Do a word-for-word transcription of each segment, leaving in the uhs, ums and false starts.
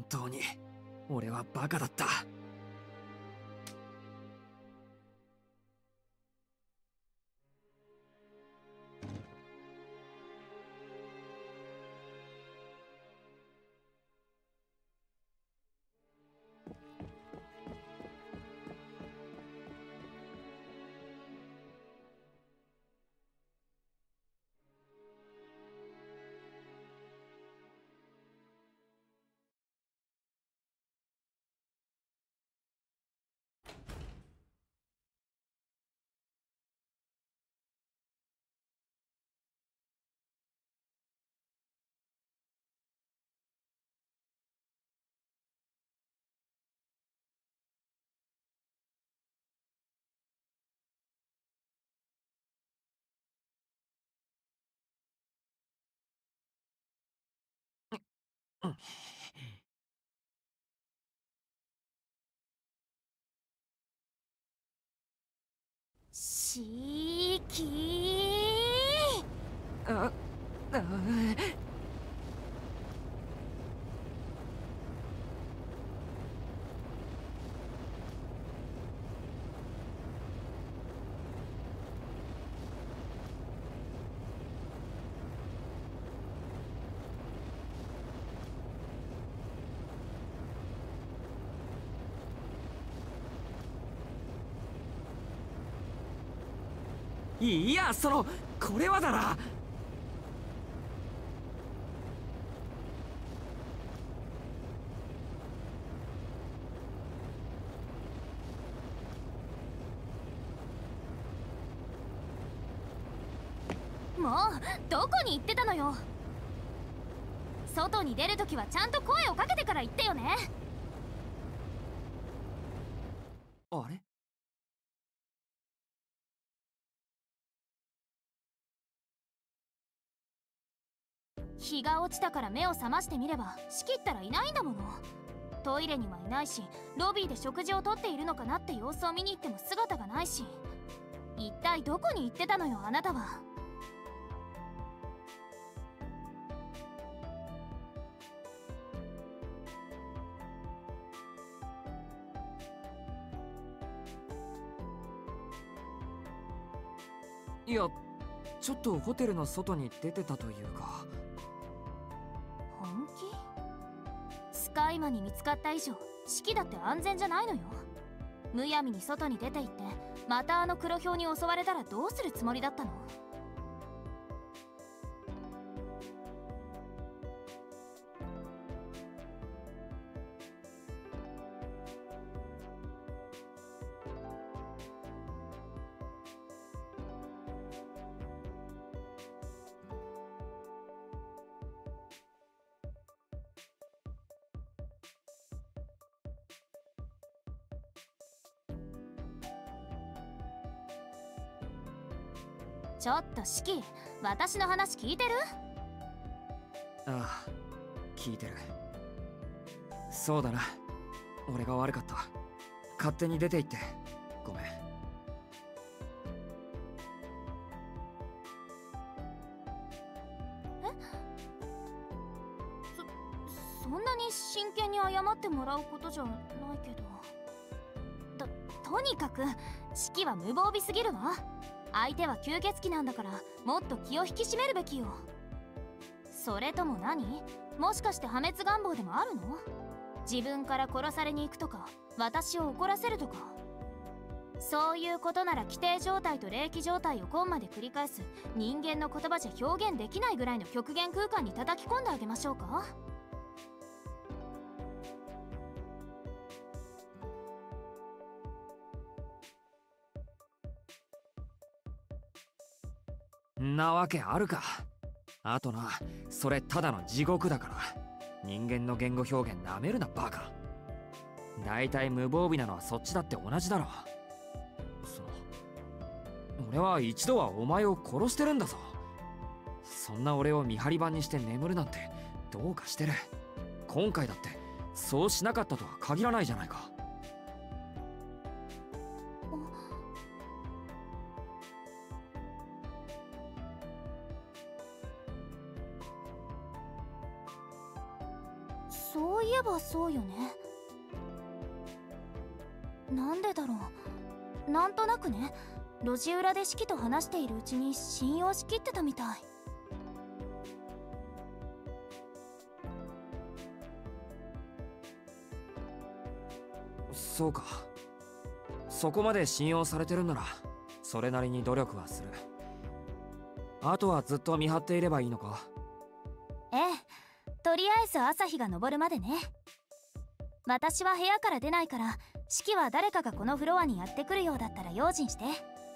当に俺はバカだった。 しきー。 ああいや、そのこれはだな。 もうどこに行ってたのよ。外に出るときはちゃんと声をかけてから言ってよね。 あれ、 日が落ちたから目を覚ましてみれば仕切ったらいないんだもの。トイレにはいないし、ロビーで食事をとっているのかなって様子を見に行っても姿がないし、一体どこに行ってたのよあなたは。 いや、ちょっとホテルの外に出てたというか。 本気？スカイマに見つかった以上、シキだって安全じゃないのよ。むやみに外に出て行ってまたあの黒ヒョウに襲われたらどうするつもりだったの？ちょっとシキ、私の話聞いてる？ ああ、聞いてる。そうだな、俺が悪かった。勝手に出て行ってごめん。 そ、そんなに真剣に謝ってもらうことじゃないけど。と、とにかくシキは無防備すぎるわ。相手は吸血鬼なんだから、もっと気を引き締めるべきよ。それとも何？もしかして破滅願望でもあるの？自分から殺されに行くとか、私を怒らせるとか。そういうことなら規定状態と霊気状態をコンマで繰り返す人間の言葉じゃ表現できないぐらいの極限空間に叩き込んであげましょうか。 なわけあるか。あとな、それただの地獄だから。人間の言語表現なめるなバカ。だいたい無防備なのはそっちだって同じだろ。その俺は一度はお前を殺してるんだぞ。そんな俺を見張り番にして眠るなんてどうかしてる。今回だってそうしなかったとは限らないじゃないか。 そういえばそうよね。なんでだろう。なんとなくね、路地裏でシキと話しているうちに信用しきってたみたい。 そうか。そこまで信用されてるんならそれなりに努力はする。あとはずっと見張っていればいいのか？ ええ、とりあえず朝日が昇るまでね。私は部屋から出ないから、式は誰かがこのフロアにやってくるようだったら用心して。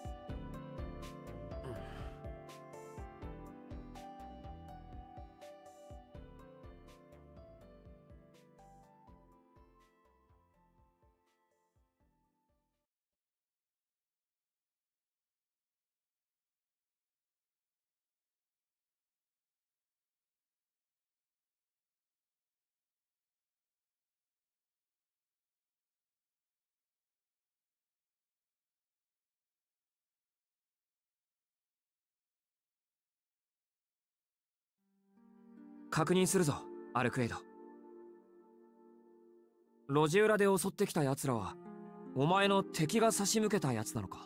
確認するぞ、アルクレイド。路地裏で襲ってきた奴らはお前の敵が差し向けたやつなのか？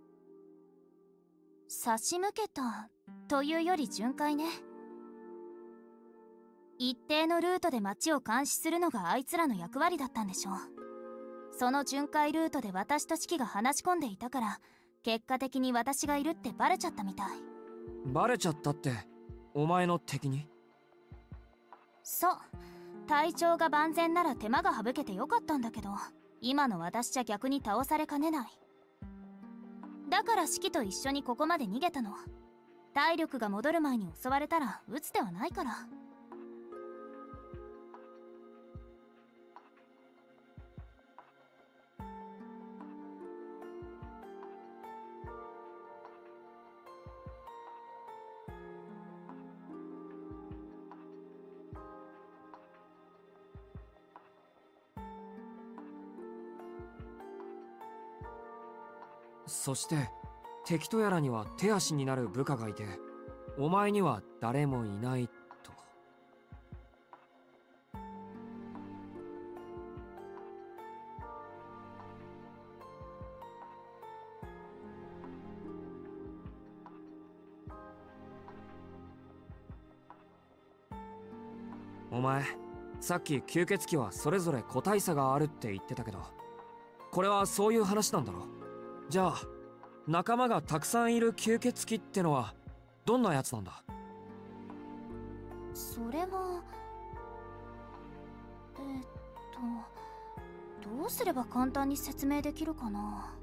差し向けたというより巡回ね。一定のルートで街を監視するのがあいつらの役割だったんでしょう。その巡回ルートで私とシキが話し込んでいたから、結果的に私がいるってバレちゃったみたい。 バレちゃったってお前の敵に？ そう、体調が万全なら手間が省けてよかったんだけど、今の私じゃ逆に倒されかねない。だからシキと一緒にここまで逃げたの。体力が戻る前に襲われたら撃つ手はないから。 そして敵とやらには手足になる部下がいて、お前には誰もいないと。お前さっき吸血鬼はそれぞれ個体差があるって言ってたけど、これはそういう話なんだろ？じゃあ仲間がたくさんいる吸血鬼ってのはどんなやつなんだ？ それはえー、っとどうすれば簡単に説明できるかな。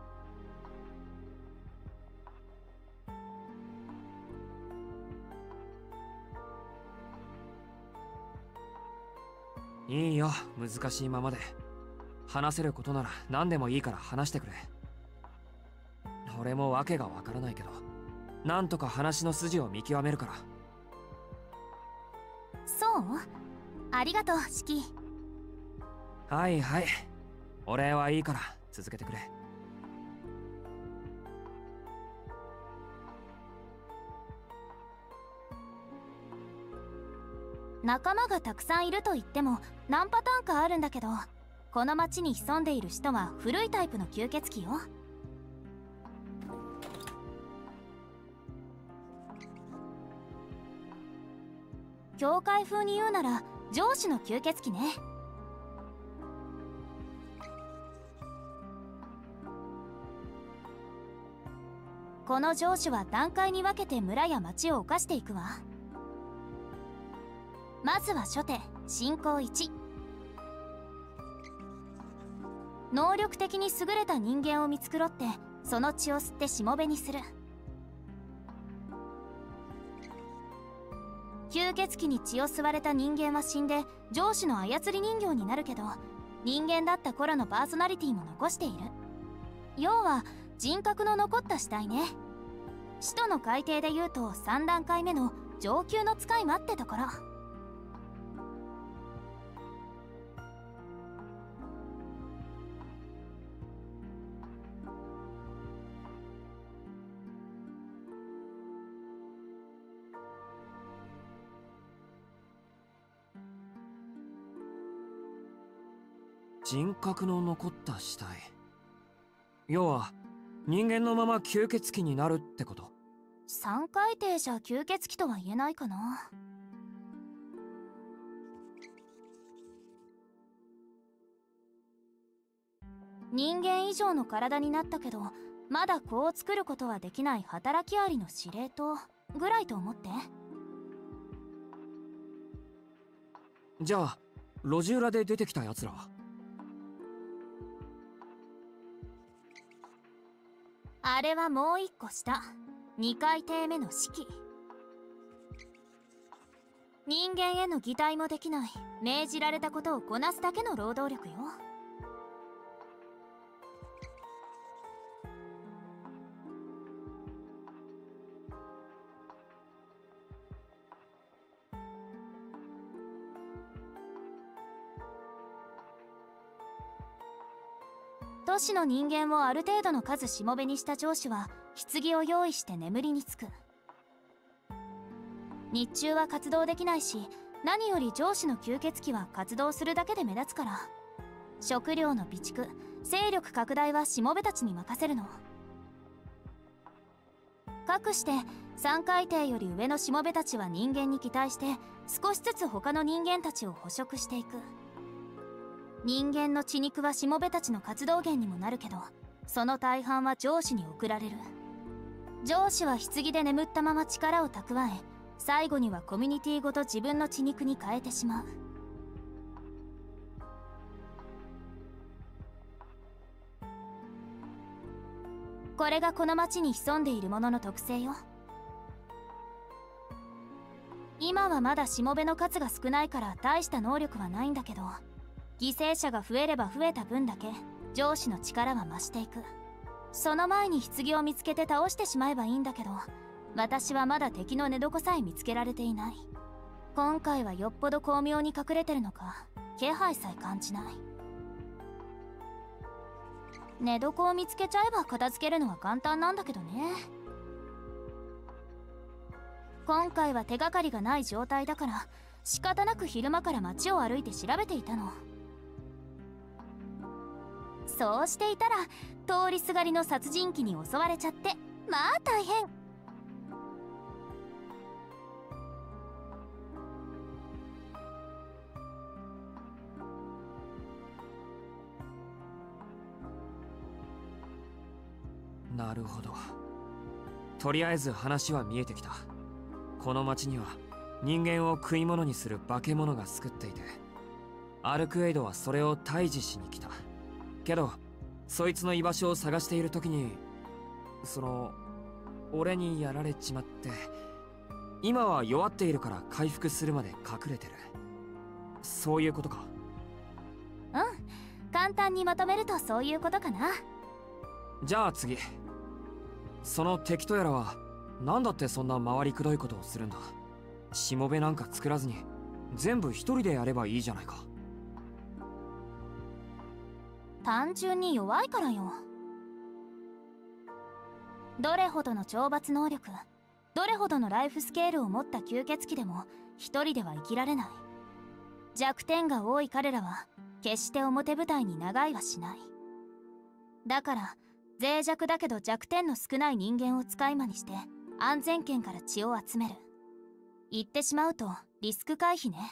いいよ、難しいままで。話せることなら何でもいいから話してくれ。俺も訳がわからないけど、なんとか話の筋を見極めるから。 そう？ありがとう、シキ。 はいはい、お礼はいいから続けてくれ。 仲間がたくさんいると言っても何パターンかあるんだけど、この町に潜んでいる人は古いタイプの吸血鬼よ。教会風に言うなら上司の吸血鬼ね。この上司は段階に分けて村や町を侵していくわ。まずは初手、進行いち。能力的に優れた人間を見繕ってその血を吸ってしもべにする。吸血鬼に血を吸われた人間は死んで上司の操り人形になるけど、人間だった頃のパーソナリティも残している。要は人格の残った死体ね。使徒の改定で言うとさん段階目の上級の使い魔ってところ。 人格の残った死体。要は人間のまま吸血鬼になるってこと？ 三海底じゃ吸血鬼とは言えないかな。人間以上の体になったけどまだ子を作ることはできない働きありの司令塔ぐらいと思って。 じゃあ路地裏で出てきたやつらは？ あれはもう一個下、二階底目の四季。人間への擬態もできない命じられたことをこなすだけの労働力よ。都市の人間をある程度の数しもべにした上司は棺を用意して眠りにつく。日中は活動できないし、何より上司の吸血鬼は活動するだけで目立つから、食料の備蓄、勢力拡大はしもべたちに任せるの。かくして三海底より上のしもべたちは人間に期待して少しずつ他の人間たちを捕食していく。人間の血肉はしもべたちの活動源にもなるけど、その大半は上司に送られる。上司は棺で眠ったまま力を蓄え、最後にはコミュニティごと自分の血肉に変えてしまう。これがこの町に潜んでいるものの特性よ。今はまだしもべの数が少ないから大した能力はないんだけど、犠牲者が増えれば増えた分だけ上司の力は増していく。その前に棺を見つけて倒してしまえばいいんだけど、私はまだ敵の寝床さえ見つけられていない。今回はよっぽど巧妙に隠れてるのか気配さえ感じない。寝床を見つけちゃえば片付けるのは簡単なんだけどね。今回は手がかりがない状態だから仕方なく昼間から街を歩いて調べていたの。そうしていたら通りすがりの殺人鬼に襲われちゃって、まあ大変。 なるほど。とりあえず話は見えてきた。この町には人間を食い物にする化け物が救っていて、アルクエイドはそれを退治しに来た。けどそいつの居場所を探している時に、その俺にやられちまって、今は弱っているから回復するまで隠れてる。そういうことか？ うん、簡単にまとめるとそういうことかな。 じゃあ次、その敵とやらは何だってそんな回りくどいことをするんだ？しもべなんか作らずに全部一人でやればいいじゃないか。 単純に弱いからよ。どれほどの懲罰能力、どれほどのライフスケールを持った吸血鬼でも一人では生きられない。弱点が多い彼らは決して表舞台に長居はしない。だから脆弱だけど弱点の少ない人間を使い魔にして安全圏から血を集める。言ってしまうとリスク回避ね。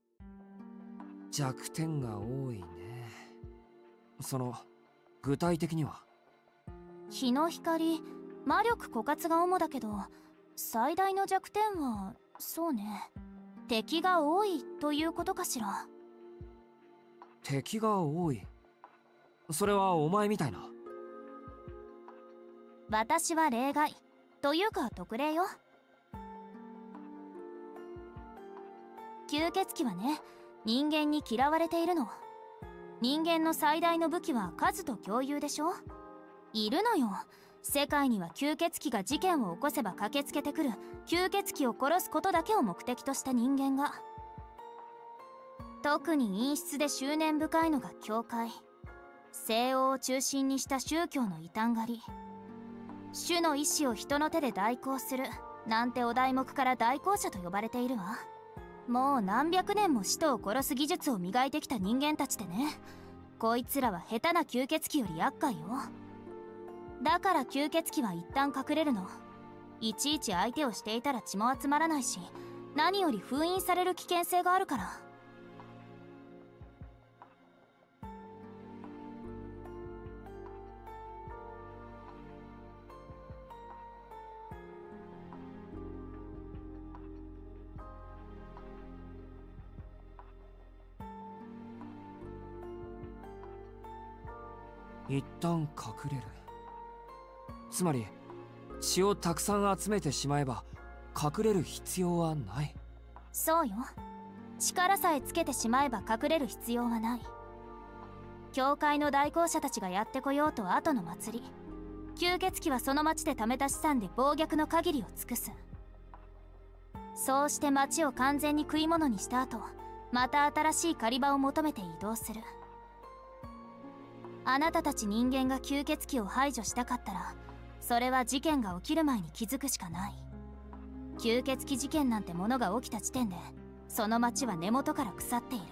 弱点が多いね。その具体的には？ 日の光、魔力枯渇が主だけど、最大の弱点はそうね、敵が多いということかしら。 敵が多い？それはお前みたいな？ 私は例外というか特例よ。吸血鬼はね、人間に嫌われているの。人間の最大の武器は数と共有でしょ。いるのよ、世界には吸血鬼が事件を起こせば駆けつけてくる吸血鬼を殺すことだけを目的とした人間が。特に陰湿で執念深いのが教会。西欧を中心にした宗教の異端狩り。主の意志を人の手で代行するなんてお題目から代行者と呼ばれているわ。もう何百年も使徒を殺す技術を磨いてきた人間たちでね、 こいつらは下手な吸血鬼より厄介よ。だから吸血鬼は一旦隠れるの。いちいち相手をしていたら血も集まらないし、何より封印される危険性があるから。 一旦隠れる。つまり血をたくさん集めてしまえば隠れる必要はない。 そうよ。力さえつけてしまえば隠れる必要はない。教会の代行者たちがやってこようと後の祭り、吸血鬼はその町で貯めた資産で暴虐の限りを尽くす。そうして町を完全に食い物にした後、また新しい狩り場を求めて移動する。あなたたち人間が吸血鬼を排除したかったら、それは事件が起きる前に気づくしかない。吸血鬼事件なんてものが起きた時点で、その町は根元から腐っている。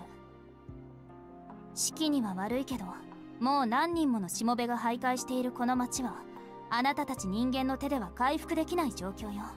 式には悪いけど、もう何人ものしもべが徘徊しているこの町は、あなたたち人間の手では回復できない状況よ。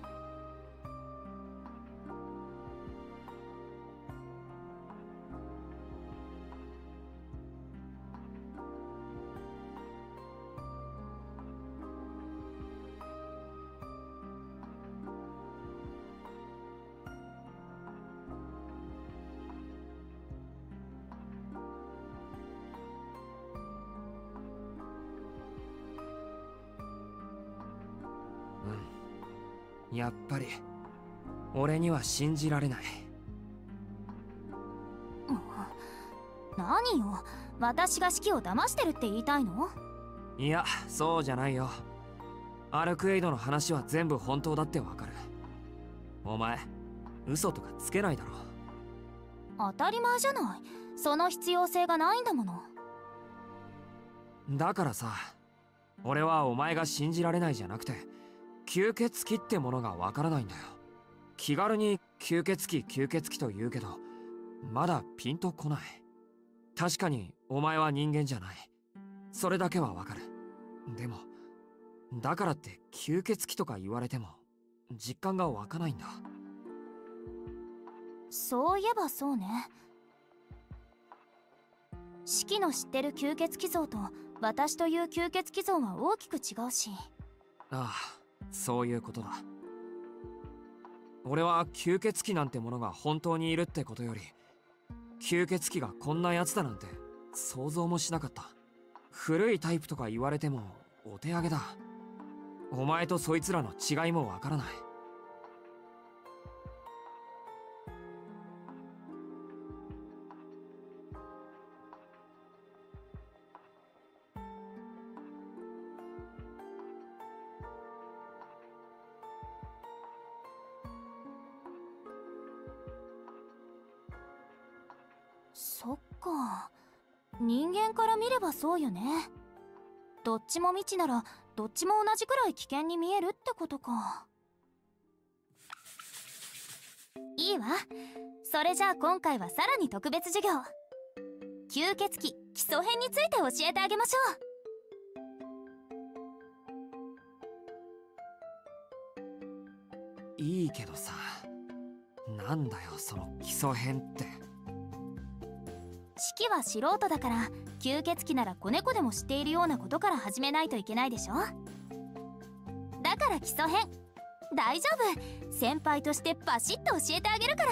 やっぱり俺には信じられない。 何よ、私が式を騙してるって言いたいの？ いや、そうじゃないよ。アルクエイドの話は全部本当だってわかる。お前嘘とかつけないだろ。 当たり前じゃない。その必要性がないんだもの。 だからさ、俺はお前が信じられないじゃなくて、吸血鬼ってものがわからないんだよ。気軽に吸血鬼吸血鬼と言うけど、まだピンとこない。確かにお前は人間じゃない。それだけはわかる。でもだからって吸血鬼とか言われても実感が湧かないんだ。 そういえばそうね。シキの知ってる吸血鬼像と私という吸血鬼像は大きく違うし。 ああ、そういうことだ。俺は吸血鬼なんてものが本当にいるってことより、吸血鬼がこんなやつだなんて想像もしなかった。古いタイプとか言われてもお手上げだ。お前とそいつらの違いもわからない。 そっか、人間から見ればそうよね。どっちも未知ならどっちも同じくらい危険に見えるってことか。いいわ。それじゃあ今回はさらに特別授業、吸血鬼基礎編について教えてあげましょう。いいけどさ、なんだよその基礎編って。 式は素人だから、吸血鬼なら子猫でも知っているようなことから始めないといけないでしょ。だから基礎編。大丈夫、先輩としてバシッと教えてあげるから。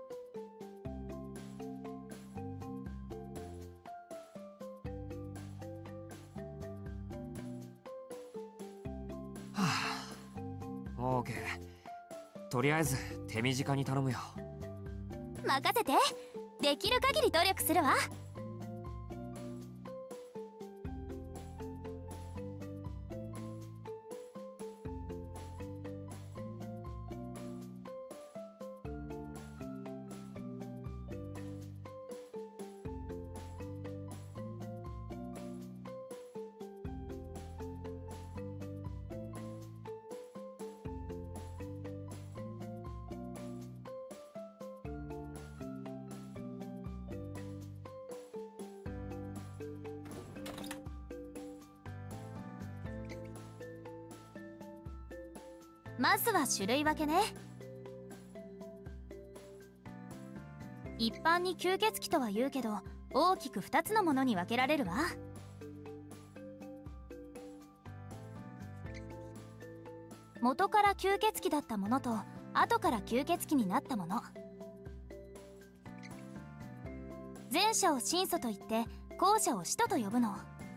はあ、オーケー。とりあえず手短に頼むよ。 任せて。できる限り努力するわ。 まずは種類分けね。一般に吸血鬼とは言うけど、大きくふたつのものに分けられるわ。元から吸血鬼だったものと後から吸血鬼になったもの。前者を神祖と言って後者を使徒と呼ぶの。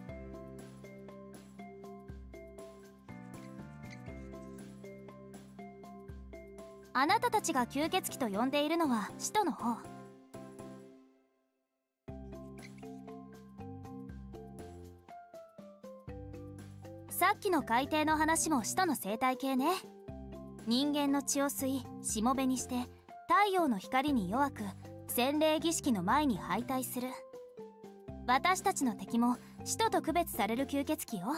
あなたたちが吸血鬼と呼んでいるのは使徒の方。さっきの海底の話も使徒の生態系ね。人間の血を吸いしもべにして太陽の光に弱く洗礼儀式の前に敗退する。私たちの敵も使徒と区別される吸血鬼よ。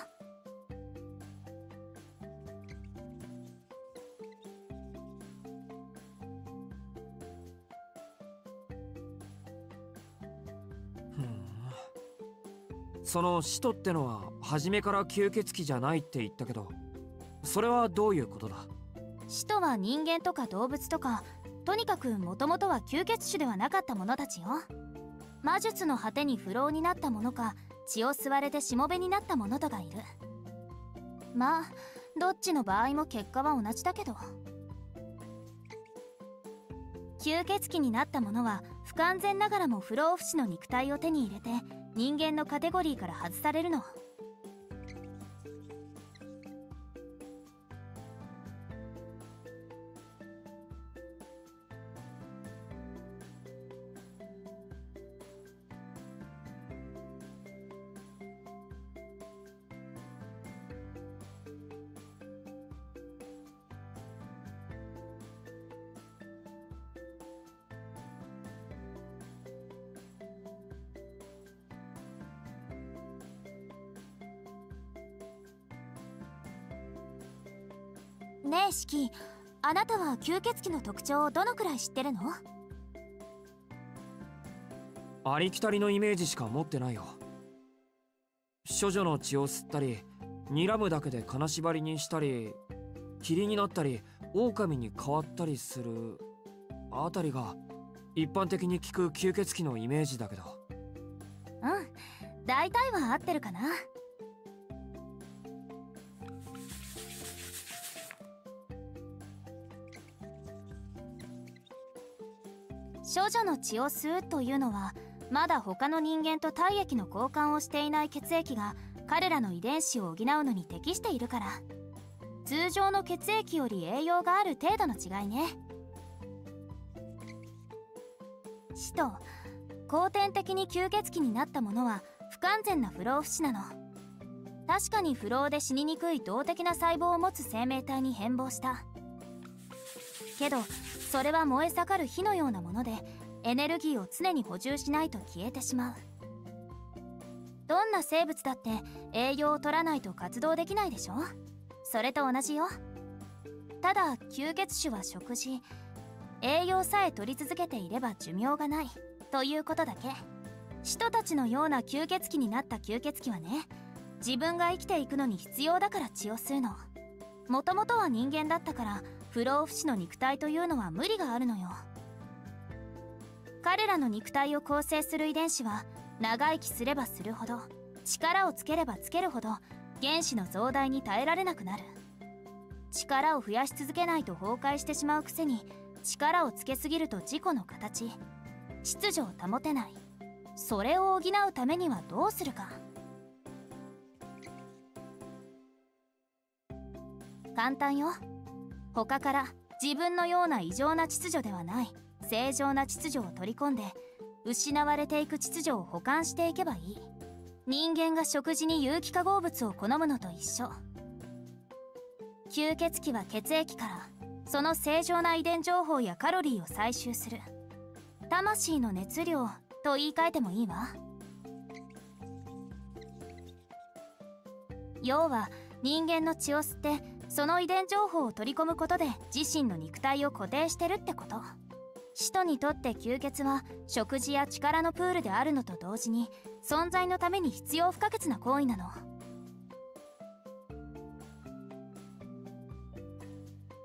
その使徒ってのは初めから吸血鬼じゃないって言ったけど、それはどういうことだ？ 使徒は人間とか動物とか、とにかくもともとは吸血種ではなかった者たちよ。魔術の果てに不老になった者か、血を吸われてしもべになった者とがいる。まあどっちの場合も結果は同じだけど。吸血鬼になった者は不完全ながらも不老不死の肉体を手に入れて人間のカテゴリーから外されるの。ねえシキ、あなたは吸血鬼の特徴をどのくらい知ってるの？ ありきたりのイメージしか持ってないよ。処女の血を吸ったり、睨むだけで金縛りにしたり、霧になったり狼に変わったりするあたりが一般的に聞く吸血鬼のイメージだけど。 うん、大体は合ってるかな。処女の血を吸うというのは、まだ他の人間と体液の交換をしていない血液が彼らの遺伝子を補うのに適しているから。通常の血液より栄養がある程度の違いね。使徒、後天的に吸血鬼になった者は不完全な不老不死なの。確かに不老で死ににくい動的な細胞を持つ生命体に変貌した。けどそれは燃え盛る火のようなもので、エネルギーを常に補充しないと消えてしまう。どんな生物だって栄養を取らないと活動できないでしょ。それと同じよ。ただ吸血種は食事、栄養さえ取り続けていれば寿命がないということだけ。使徒たちのような吸血鬼になった吸血鬼はね、自分が生きていくのに必要だから血を吸うの。もともとは人間だったから不老不死の肉体というのは無理があるのよ。彼らの肉体を構成する遺伝子は長生きすればするほど、力をつければつけるほど原子の増大に耐えられなくなる。力を増やし続けないと崩壊してしまうくせに、力をつけすぎると自己の形、秩序を保てない。それを補うためにはどうするか。簡単よ。他から自分のような異常な秩序ではない正常な秩序を取り込んで、失われていく秩序を補完していけばいい。人間が食事に有機化合物を好むのと一緒。吸血鬼は血液からその正常な遺伝情報やカロリーを採集する。魂の熱量と言い換えてもいいわ。要は人間の血を吸ってその遺伝情報を取り込むことで自身の肉体を固定してるってこと。使徒にとって吸血は食事や力のプールであるのと同時に存在のために必要不可欠な行為なの。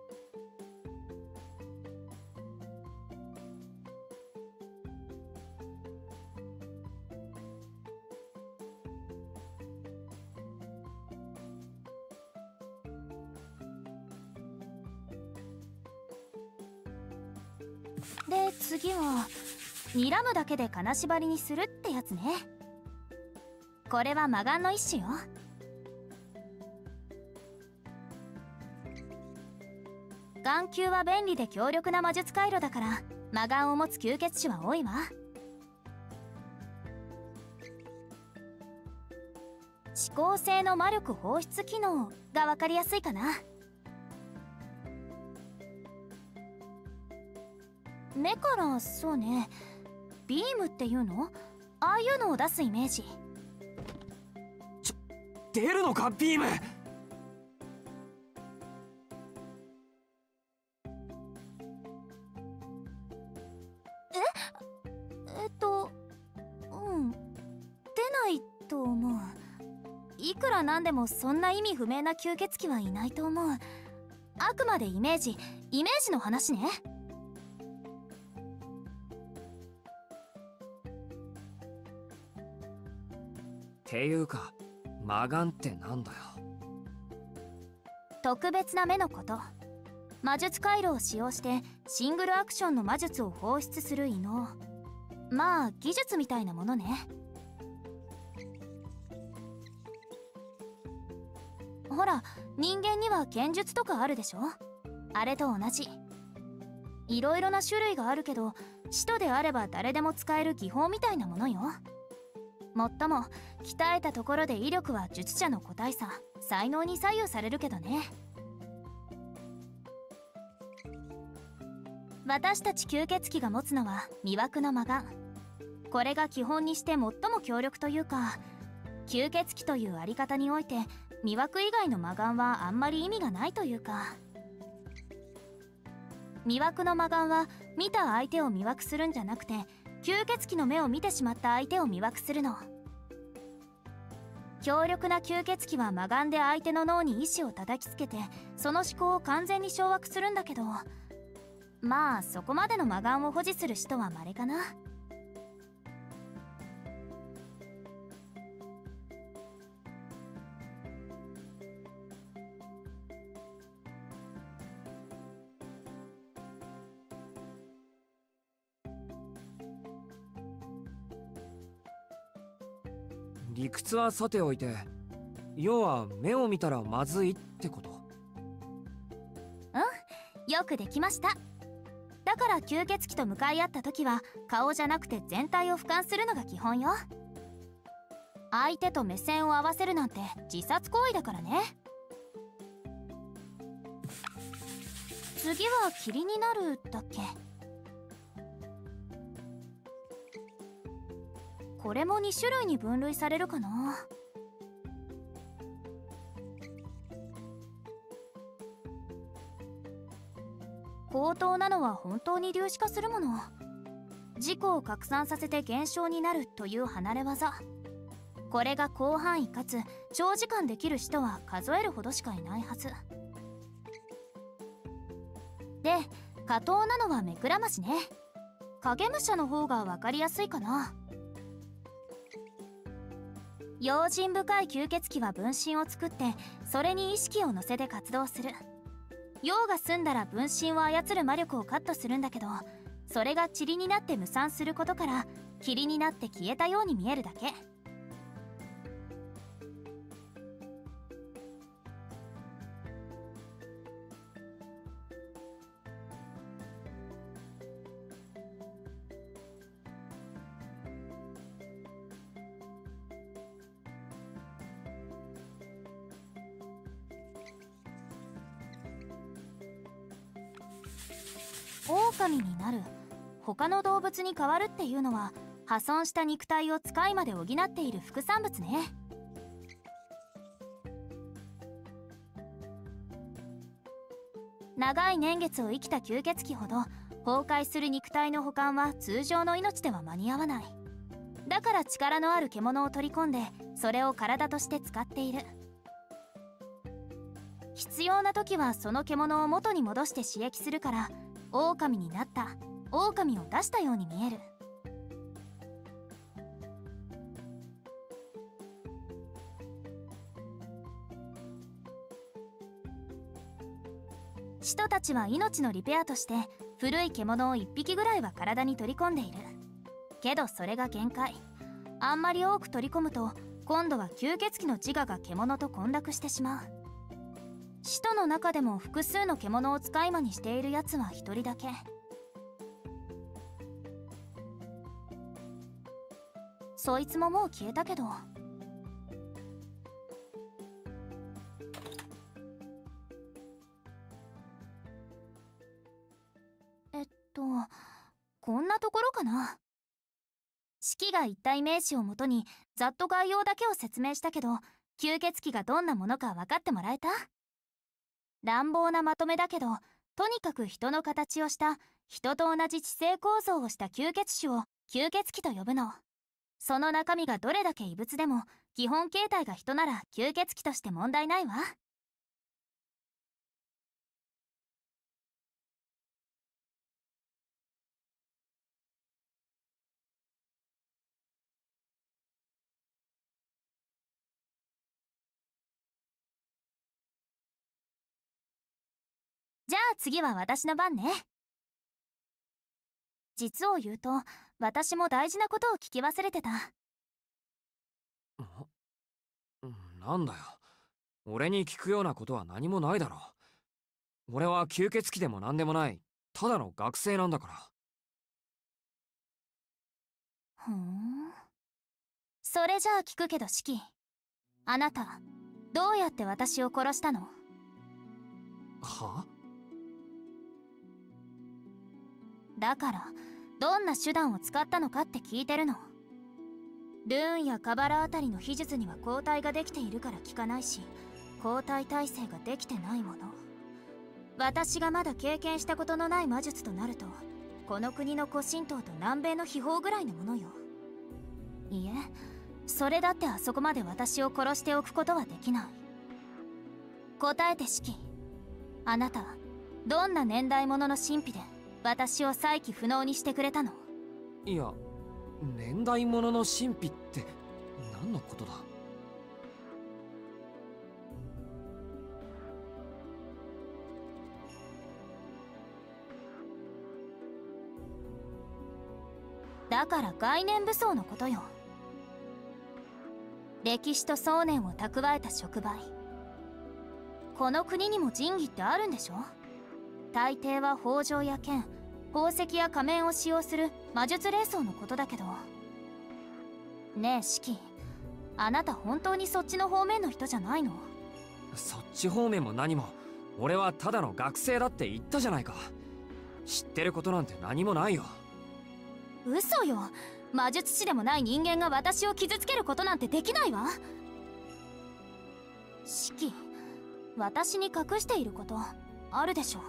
で次は睨むだけで金縛りにするってやつね。これは魔眼の一種よ。眼球は便利で強力な魔術回路だから魔眼を持つ吸血種は多いわ。指向性の魔力放出機能が分かりやすいかな。目からそうね、ビームっていうの、ああいうのを出すイメージ。 ちょ、出るのかビーム。 えっとうん出ないと思う。いくらなんでもそんな意味不明な吸血鬼はいないと思う。あくまでイメージイメージの話ね。 っていうか魔眼ってなんだよ。 特別な目のこと。魔術回路を使用してシングルアクションの魔術を放出する異能。まあ技術みたいなものね。ほら人間には剣術とかあるでしょ。あれと同じ。いろいろな種類があるけど使徒であれば誰でも使える技法みたいなものよ。もっとも鍛えたところで威力は術者の個体差才能に左右されるけどね。私たち吸血鬼が持つのは魅惑の魔眼。これが基本にして最も強力というか、吸血鬼というあり方において魅惑以外の魔眼はあんまり意味がないというか。魅惑の魔眼は見た相手を魅惑するんじゃなくて吸血鬼の目を見てしまった相手を魅惑するの。強力な吸血鬼は魔眼で相手の脳に意志を叩きつけてその思考を完全に掌握するんだけど、まあそこまでの魔眼を保持する人は稀かな。 理屈はさておいて、要は目を見たらまずいってこと？ うん、よくできました。だから吸血鬼と向かい合った時は顔じゃなくて全体を俯瞰するのが基本よ。相手と目線を合わせるなんて自殺行為だからね。次は霧になるだっけ。これもに種類に分類されるかな。高等なのは本当に粒子化するもの。自己を拡散させて現象になるという離れ技。これが広範囲かつ長時間できる人は数えるほどしかいないはずで、下等なのは目くらましね。影武者の方が分かりやすいかな。用心深い吸血鬼は分身を作ってそれに意識を乗せて活動する。用が済んだら分身を操る魔力をカットするんだけど、それが塵になって無散することから霧になって消えたように見えるだけ。狼になる、他の動物に変わるっていうのは破損した肉体を使いまで補っている副産物ね。長い年月を生きた吸血鬼ほど崩壊する肉体の保管は通常の命では間に合わない。だから力のある獣を取り込んでそれを体として使っている。必要な時はその獣を元に戻して刺激するから狼になった、狼を出したように見える。使徒たちは命のリペアとして古い獣をいっぴきぐらいは体に取り込んでいる。けどそれが限界。あんまり多く取り込むと今度は吸血鬼の自我が獣と混濁してしまう。使徒の中でも複数の獣を使い魔にしているやつは一人だけ。そいつももう消えたけど。えっとこんなところかな。式が一体名詞をもとにざっと概要だけを説明したけど、吸血鬼がどんなものか分かってもらえた？乱暴なまとめだけど、とにかく人の形をした人と同じ地勢構造をした吸血種を吸血鬼と呼ぶの。その中身がどれだけ異物でも基本形態が人なら吸血鬼として問題ないわ。じゃあ次は私の番ね。実を言うと私も大事なことを聞き忘れてた。 なんだよ、俺に聞くようなことは何もないだろう。俺は吸血鬼でも何でもない、ただの学生なんだから。 ふん、それじゃあ聞くけどシキ、あなたどうやって私を殺したの？ は？ だからどんな手段を使ったのかって聞いてるの。ルーンやカバラあたりの秘術には抗体ができているから効かないし、抗体耐性ができてないもの。私がまだ経験したことのない魔術となると、この国の古神道と南米の秘宝ぐらいのものよ。いえ、それだってあそこまで私を殺しておくことはできない。答えてシキ、あなたどんな年代物の神秘で私を再起不能にしてくれたの？ いや、年代物の神秘って何のことだ？ だから概念武装のことよ。歴史と想念を蓄えた触媒。この国にも神器ってあるんでしょ？大抵は宝条や剣、宝石や仮面を使用する魔術霊装のことだけど。ねえシキ、あなた本当にそっちの方面の人じゃないの？ そっち方面も何も、俺はただの学生だって言ったじゃないか。知ってることなんて何もないよ。 嘘よ、魔術師でもない人間が私を傷つけることなんてできないわ。シキ、私に隠していることあるでしょ？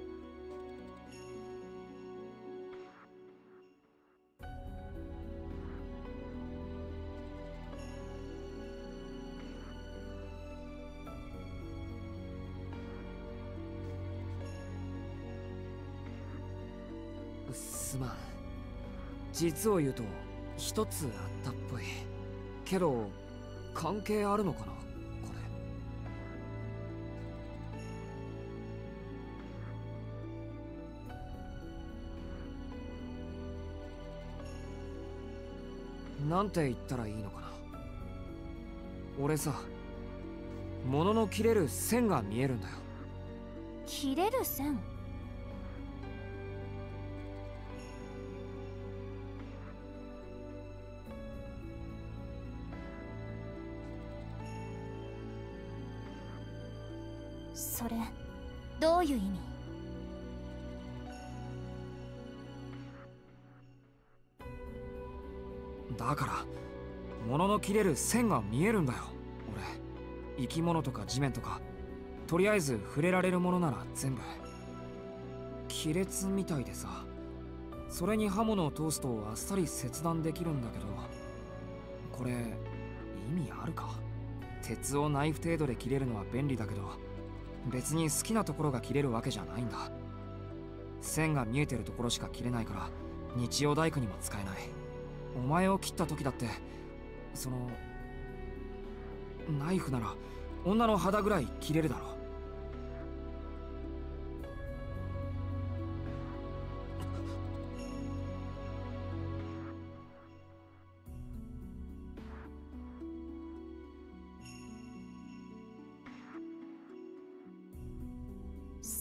すまん。実を言うと一つあったっぽいけど、関係あるのかなこれ。なんて言ったらいいのかな。俺さ、物の切れる線が見えるんだよ。 切れる線？それどういう意味？ だから物の切れる線が見えるんだよ。俺生き物とか地面とか、とりあえず触れられるものなら全部亀裂みたいでさ、それに刃物を通すとあっさり切断できるんだけど、これ意味あるか？鉄をナイフ程度で切れるのは便利だけど、別に好きなところが切れるわけじゃないんだ。線が見えてるところしか切れないから日曜大工にも使えない。お前を切った時だって、そのナイフなら女の肌ぐらい切れるだろ。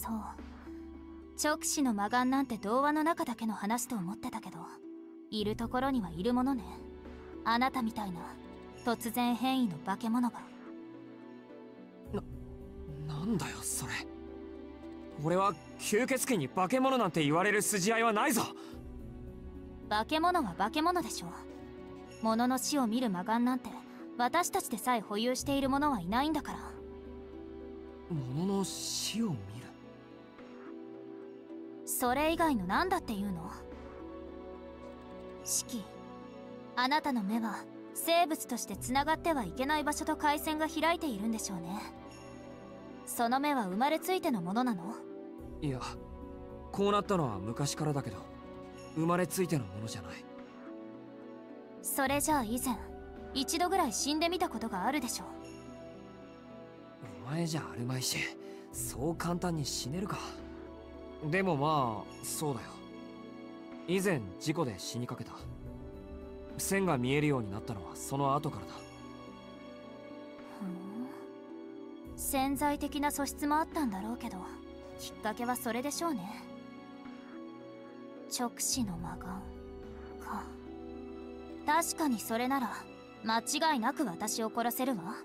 そう。直視の魔眼なんて童話の中だけの話と思ってたけど、いるところにはいるものね。あなたみたいな突然変異の化け物が。 な、なんだよそれ。俺は吸血鬼に化け物なんて言われる筋合いはないぞ。 化け物は化け物でしょ。物の死を見る魔眼なんて私たちでさえ保有している者はいないんだから。 物の死を見る？ それ以外の何だっていうの？シキ、あなたの目は生物としてつながってはいけない場所と回線が開いているんでしょうね。その目は生まれついてのものなの？ いや、こうなったのは昔からだけど、生まれついてのものじゃない。 それじゃあ以前一度ぐらい死んでみたことがあるでしょう。 お前じゃあるまいし、そう簡単に死ねるか。でもまあそうだよ。以前事故で死にかけた。線が見えるようになったのはその後からだ。 ふん、潜在的な素質もあったんだろうけど、きっかけはそれでしょうね。直視の魔眼か。確かにそれなら間違いなく私を殺せるわ。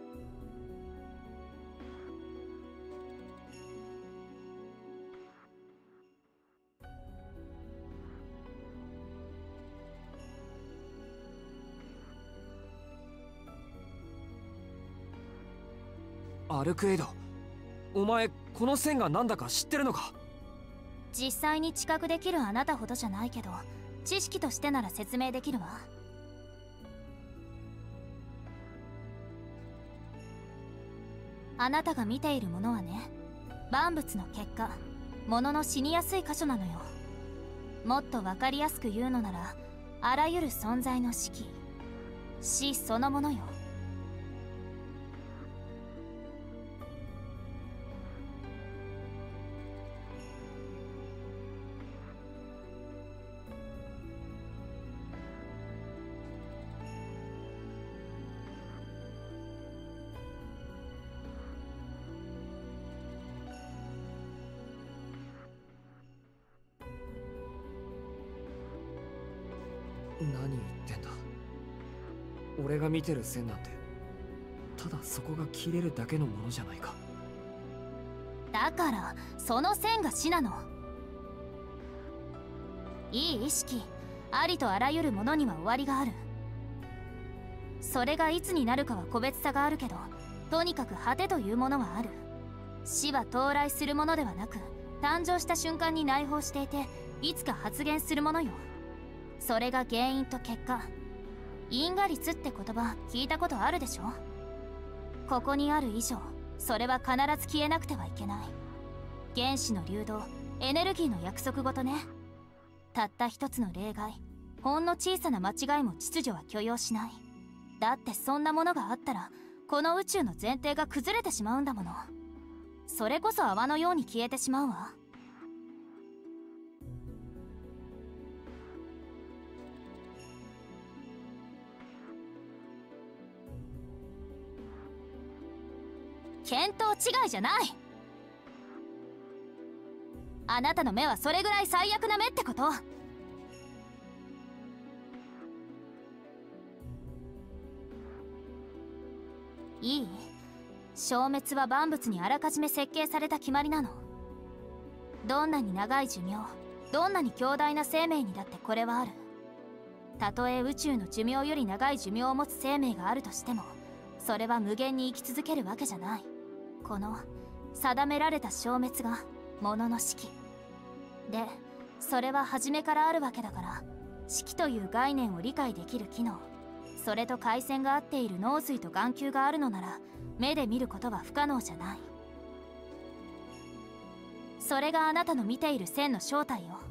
アルクエイド、お前この線が何だか知ってるのか？ 実際に知覚できるあなたほどじゃないけど、知識としてなら説明できるわ。あなたが見ているものはね、万物の結果、物の死にやすい箇所なのよ。もっと分かりやすく言うのなら、あらゆる存在の死期、死そのものよ。 何言ってんだ。俺が見てる線なんてただそこが切れるだけのものじゃないか。 だからその線が死なの。いい意識、ありとあらゆるものには終わりがある。それがいつになるかは個別差があるけど、とにかく果てというものはある。死は到来するものではなく、誕生した瞬間に内包していて、いつか発現するものよ。それが原因と結果。因果律って言葉聞いたことあるでしょ？ここにある以上、それは必ず消えなくてはいけない。原子の流動、エネルギーの約束事ね。たった一つの例外、ほんの小さな間違いも秩序は許容しない。だってそんなものがあったら、この宇宙の前提が崩れてしまうんだもの。それこそ泡のように消えてしまうわ。見当違いじゃない。あなたの目はそれぐらい最悪な目ってこと。いい？消滅は万物にあらかじめ設計された決まりなの。どんなに長い寿命、どんなに強大な生命にだってこれはある。たとえ宇宙の寿命より長い寿命を持つ生命があるとしても、それは無限に生き続けるわけじゃない。この定められた消滅が物の式で、それは初めからあるわけだから、式という概念を理解できる機能、それと回線が合っている脳髄と眼球があるのなら、目で見ることは不可能じゃない。それがあなたの見ている線の正体よ。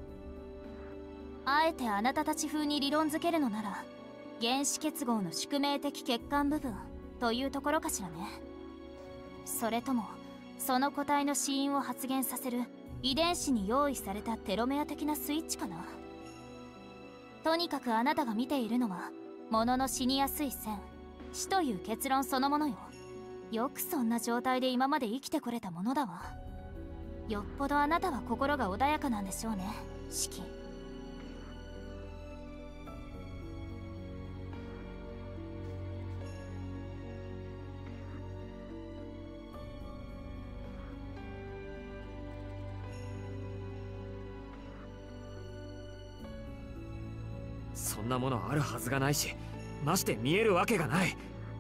あえてあなたたち風に理論づけるのなら、原子結合の宿命的欠陥部分というところかしらね。それともその個体の死因を発現させる遺伝子に用意されたテロメア的なスイッチかな。とにかくあなたが見ているのは物の死にやすい線、死という結論そのものよ。よくそんな状態で今まで生きてこれたものだわ。 よっぽどあなたは心が穏やかなんでしょうね、シキ。 そんなものあるはずがないし、まして見えるわけがない。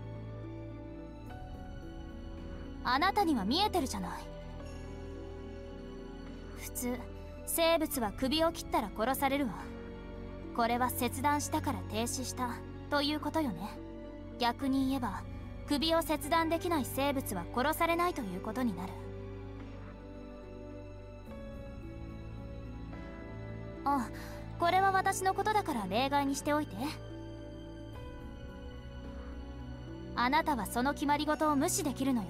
あなたには見えてるじゃない。普通生物は首を切ったら殺されるわ。これは切断したから停止したということよね。逆に言えば首を切断できない生物は殺されないということになる。あ、これは私のことだから例外にしておいて。あなたはその決まり事を無視できるのよ。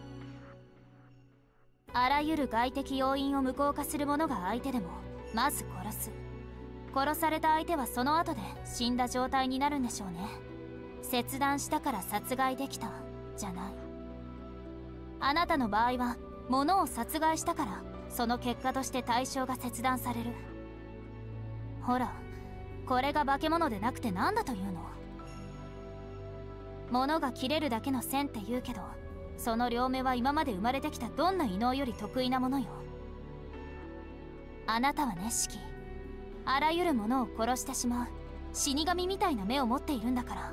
あらゆる外的要因を無効化する者が相手でもまず殺す。殺された相手はその後で死んだ状態になるんでしょうね。切断したから殺害できたじゃない。あなたの場合は物を殺害したからその結果として対象が切断される。ほら、これが化け物でなくて何だというの。物が切れるだけの線って言うけど、その両目は今まで生まれてきたどんな異能より得意なものよ。あなたはね、シキ、あらゆるものを殺してしまう死神みたいな目を持っているんだから。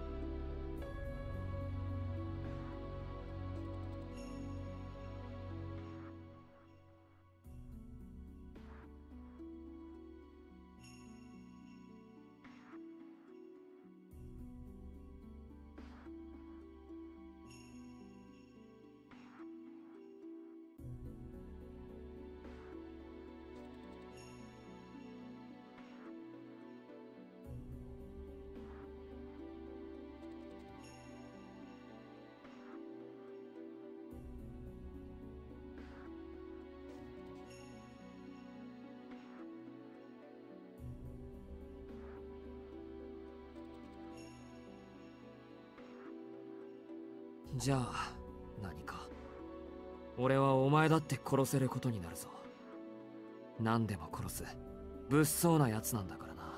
じゃあ何か。俺はお前だって殺せることになるぞ。何でも殺す物騒なやつなんだからな。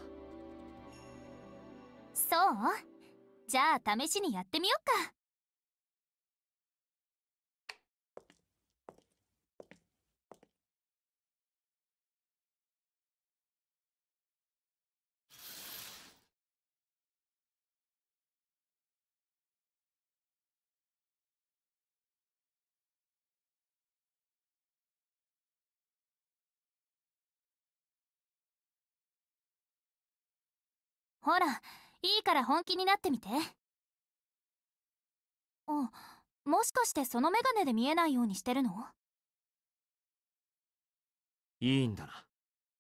そう？じゃあ試しにやってみよっか。ほら、いいから本気になってみて。あ、もしかしてそのメガネで見えないようにしてるの？ いいんだな。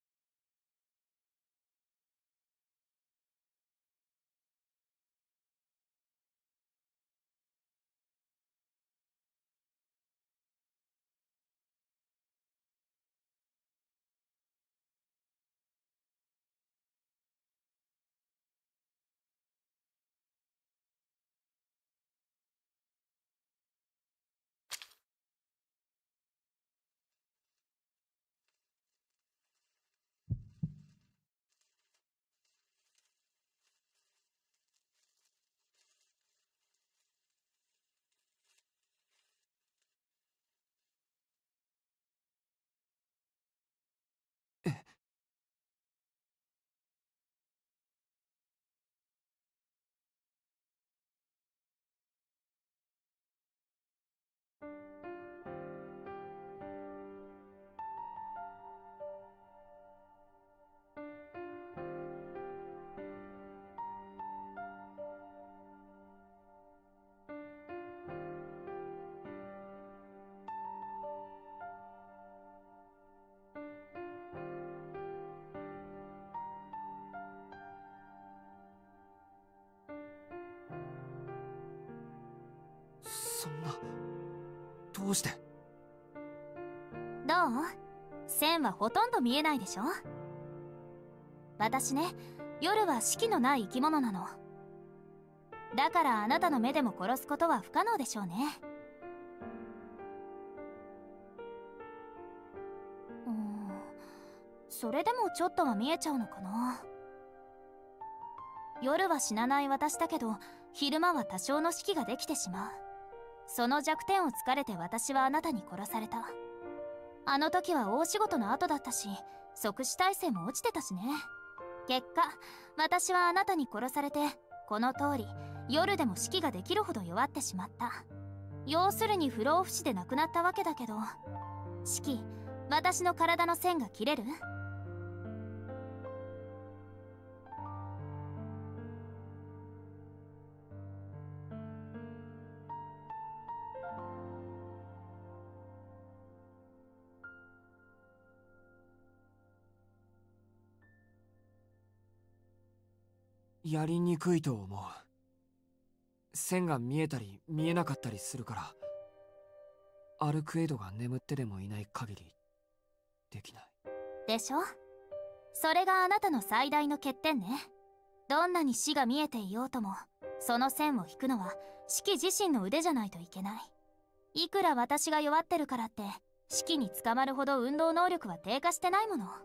そんな、どうして？ どう？線はほとんど見えないでしょ？私ね、夜は四季のない生き物なの。だからあなたの目でも殺すことは不可能でしょうね。 それでもちょっとは見えちゃうのかな。夜は死なない私だけど、昼間は多少の死期ができてしまう。その弱点を突かれて私はあなたに殺された。あの時は大仕事の後だったし、即死体制も落ちてたしね。結果私はあなたに殺されて、この通り夜でも死期ができるほど弱ってしまった。要するに不老不死で亡くなったわけだけど、死期、私の体の線が切れる？ やりにくいと思う。線が見えたり見えなかったりするから、アルクエドが眠ってでもいない限りできない。 でしょ？それがあなたの最大の欠点ね。どんなに死が見えていようとも、その線を引くのは死期自身の腕じゃないといけない。いくら私が弱ってるからって死期に捕まるほど運動能力は低下してないもの。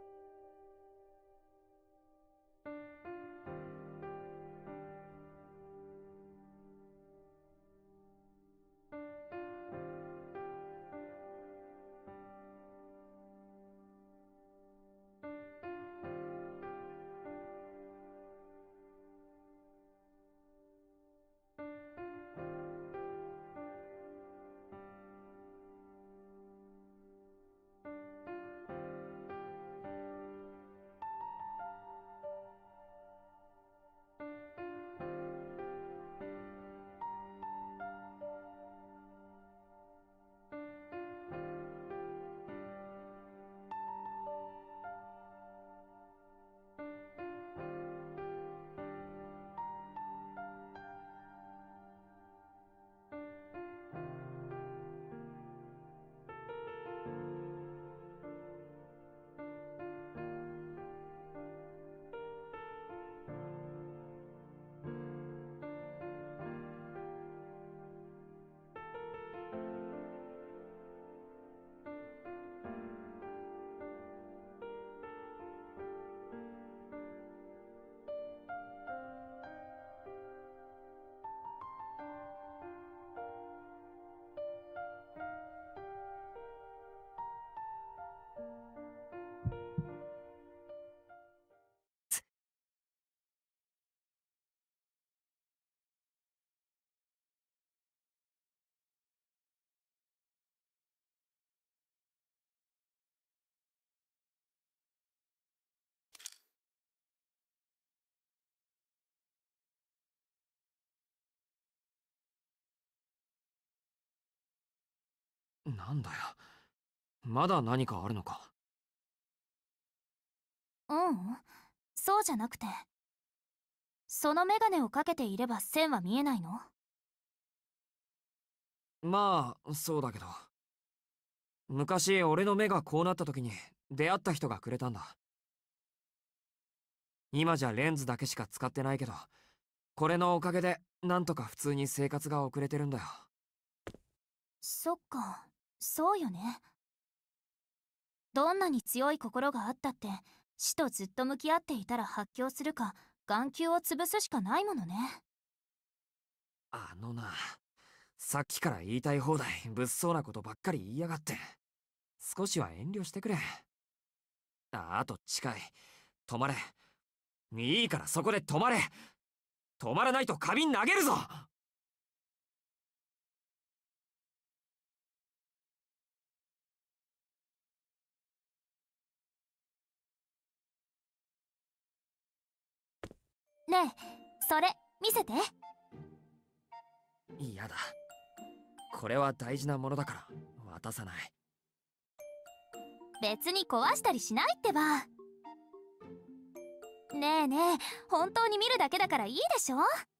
なんだよ、まだ何かあるのか？ ううん、そうじゃなくて、そのメガネをかけていれば線は見えないの？ まあそうだけど、昔俺の目がこうなった時に出会った人がくれたんだ。今じゃレンズだけしか使ってないけど、これのおかげでなんとか普通に生活が送れてるんだよ。 そっか、そうよね。どんなに強い心があったって死とずっと向き合っていたら発狂するか眼球を潰すしかないものね。 あのな、さっきから言いたい放題物騒なことばっかり言いやがって。少しは遠慮してくれ。あ、あと近い。止まれ。いいからそこで止まれ。止まらないと花瓶投げるぞ。 ねえ、それ見せて。 嫌だ。これは大事なものだから渡さない。 別に壊したりしないってば。ねえねえ、本当に見るだけだからいいでしょ。